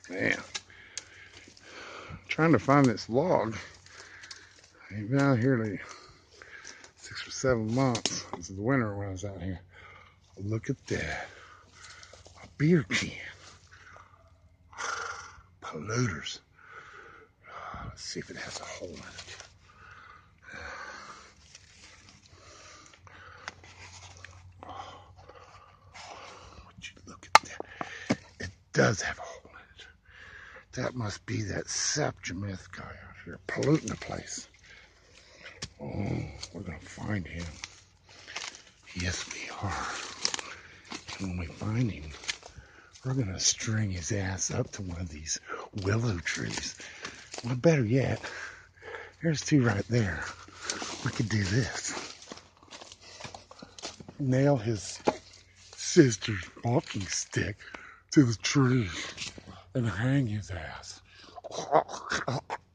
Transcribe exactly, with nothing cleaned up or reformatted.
Man, trying to find this log. I've been out here like six or seven months. This is the winter when I was out here. Look at that. A beer can. Polluters. Let's see if it has a hole in it. Would you look at that? It does have a hole in it. That must be that septimeth guy out here polluting the place. Oh, we're gonna find him. Yes, we are. And when we find him, we're gonna string his ass up to one of these willow trees. Well, better yet, there's two right there. We could do this. Nail his sister's walking stick to the tree and hang his ass.